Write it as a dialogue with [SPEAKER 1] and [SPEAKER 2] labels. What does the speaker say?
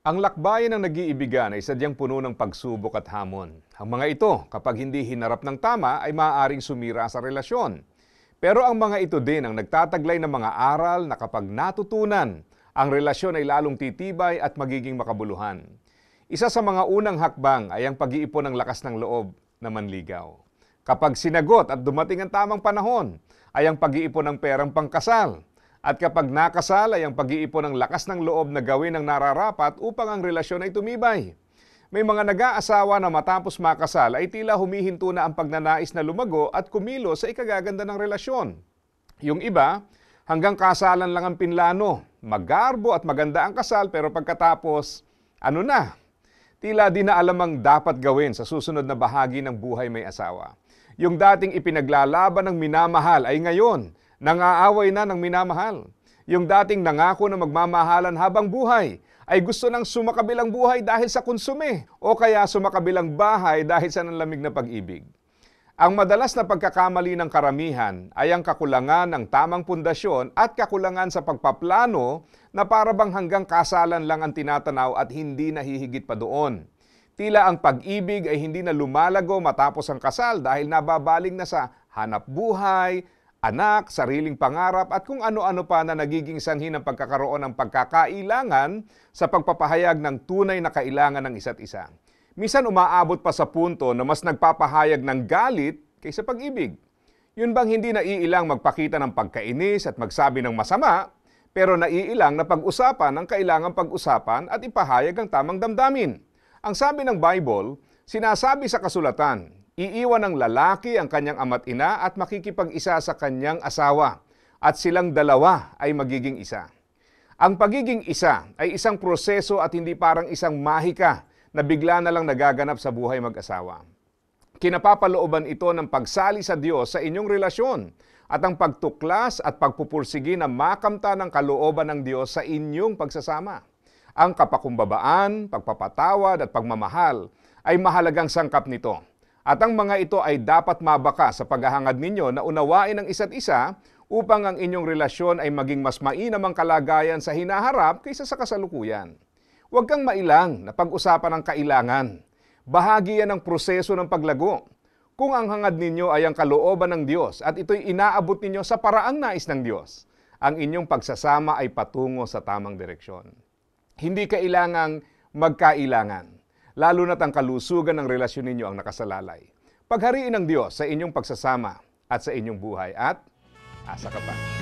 [SPEAKER 1] Ang lakbayan ng nag-iibigan ay sadyang puno ng pagsubok at hamon. Ang mga ito, kapag hindi hinarap ng tama, ay maaaring sumira sa relasyon. Pero ang mga ito din ang nagtataglay ng mga aral na kapag natutunan, ang relasyon ay lalong titibay at magiging makabuluhan. Isa sa mga unang hakbang ay ang pag-iipon ng lakas ng loob na manligaw. Kapag sinagot at dumating ang tamang panahon, ay ang pag-iipon ng perang pangkasal. At kapag nakasal ay ang pag-iipon ng lakas ng loob na gawin ang nararapat upang ang relasyon ay tumibay. May mga nag-aasawa na matapos makasal ay tila humihinto na ang pagnanais na lumago at kumilos sa ikagaganda ng relasyon. Yung iba, hanggang kasalan lang ang pinlano, magarbo at maganda ang kasal pero pagkatapos, ano na? Tila di na alam ang dapat gawin sa susunod na bahagi ng buhay may asawa. Yung dating ipinaglalaban ng minamahal ay ngayon, nangaaway na ng minamahal. Yung dating nangako na magmamahalan habang buhay ay gusto ng sumakabilang buhay dahil sa konsume o kaya sumakabilang bahay dahil sa nanlamig na pag-ibig. Ang madalas na pagkakamali ng karamihan ay ang kakulangan ng tamang pundasyon at kakulangan sa pagpaplano na parabang hanggang kasalan lang ang tinatanaw at hindi nahihigit pa doon. Tila ang pag-ibig ay hindi na lumalago matapos ang kasal dahil nababaling na sa hanap buhay, anak, sariling pangarap at kung ano-ano pa na nagiging sanhi ng pagkakaroon ng pagkakailangan sa pagpapahayag ng tunay na kailangan ng isa't isa. Minsan umaabot pa sa punto na mas nagpapahayag ng galit kaysa pag-ibig. Yun bang hindi naiilang magpakita ng pagkainis at magsabi ng masama, pero naiilang na pag-usapan ang kailangang pag-usapan at ipahayag ang tamang damdamin. Ang sabi ng Bible, sinasabi sa kasulatan, iiwan ng lalaki ang kanyang ama't ina at makikipag-isa sa kanyang asawa, at silang dalawa ay magiging isa. Ang pagiging isa ay isang proseso at hindi parang isang mahika na bigla na lang nagaganap sa buhay mag-asawa. Kinapapalooban ito ng pagsali sa Diyos sa inyong relasyon at ang pagtuklas at pagpupursigi na makamta ng kalooban ng Diyos sa inyong pagsasama. Ang kapakumbabaan, pagpapatawad at pagmamahal ay mahalagang sangkap nito. At ang mga ito ay dapat mabaka sa paghahangad ninyo na unawain ang isa't isa upang ang inyong relasyon ay maging mas mainam ang kalagayan sa hinaharap kaysa sa kasalukuyan. Huwag kang mailang na pag-usapan ang kailangan. Bahagi yan ng proseso ng paglago. Kung ang hangad ninyo ay ang kalooban ng Diyos at ito'y inaabot ninyo sa paraang nais ng Diyos, ang inyong pagsasama ay patungo sa tamang direksyon. Hindi kailangang magkailangan. Lalo na't ang kalusugan ng relasyon ninyo ang nakasalalay. Paghariin ng Diyos sa inyong pagsasama at sa inyong buhay at asa ka pa.